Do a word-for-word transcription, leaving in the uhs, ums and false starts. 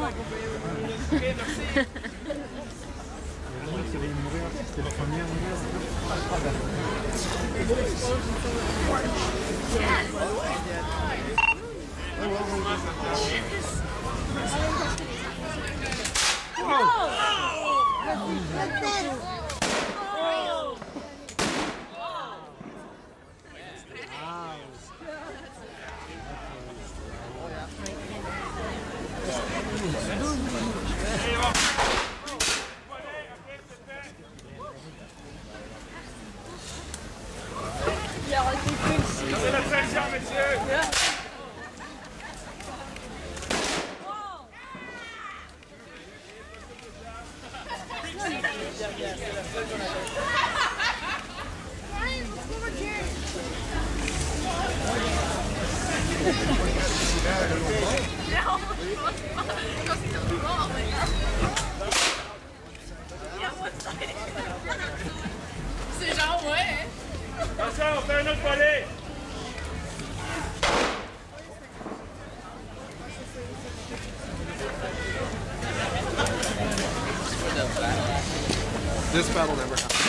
C'était la première C'est la pression, monsieur! C'est genre, ouais! Attention, on fait un autre volet! This battle never happened.